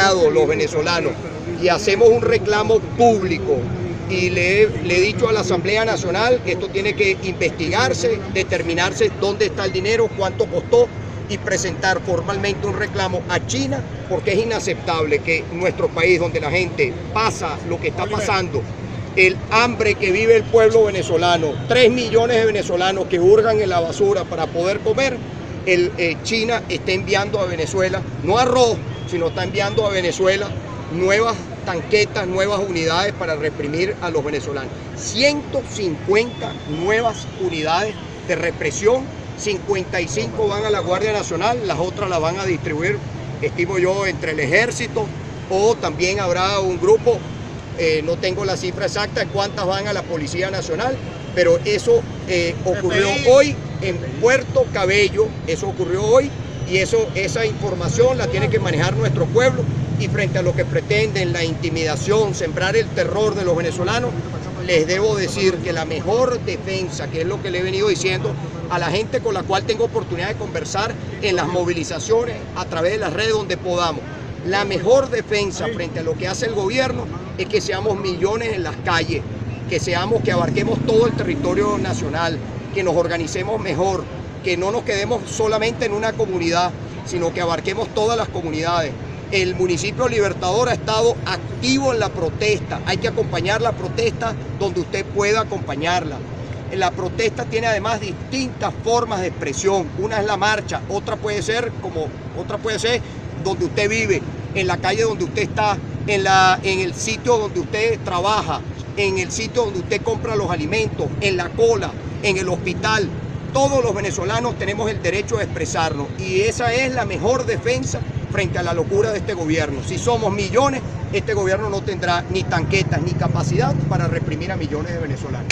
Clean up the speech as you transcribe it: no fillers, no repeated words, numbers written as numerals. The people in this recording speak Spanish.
indignados los venezolanos y hacemos un reclamo público. Y le he dicho a la Asamblea Nacional que esto tiene que investigarse, determinarse dónde está el dinero, cuánto costó y presentar formalmente un reclamo a China, porque es inaceptable que nuestro país, donde la gente pasa lo que está pasando, el hambre que vive el pueblo venezolano, 3 millones de venezolanos que hurgan en la basura para poder comer, China está enviando a Venezuela, no arroz, sino está enviando a Venezuela nuevas tanquetas, nuevas unidades para reprimir a los venezolanos. 150 nuevas unidades de represión, 55 van a la Guardia Nacional, las otras las van a distribuir, estimo yo, entre el Ejército, o también habrá un grupo, no tengo la cifra exacta de cuántas van a la Policía Nacional, pero eso ocurrió hoy en Puerto Cabello, eso ocurrió hoy, y esa información la tiene que manejar nuestro pueblo. Y frente a lo que pretenden, la intimidación, sembrar el terror de los venezolanos, les debo decir que la mejor defensa, que es lo que le he venido diciendo a la gente con la cual tengo oportunidad de conversar en las movilizaciones, a través de las redes donde podamos, la mejor defensa frente a lo que hace el gobierno es que seamos millones en las calles, que abarquemos todo el territorio nacional, que nos organicemos mejor, que no nos quedemos solamente en una comunidad, sino que abarquemos todas las comunidades. El municipio Libertador ha estado activo en la protesta. Hay que acompañar la protesta donde usted pueda acompañarla. La protesta tiene además distintas formas de expresión. Una es la marcha, otra puede ser donde usted vive, en la calle donde usted está, en el sitio donde usted trabaja, en el sitio donde usted compra los alimentos, en la cola, en el hospital. Todos los venezolanos tenemos el derecho de expresarnos y esa es la mejor defensa frente a la locura de este gobierno. Si somos millones, este gobierno no tendrá ni tanquetas ni capacidad para reprimir a millones de venezolanos.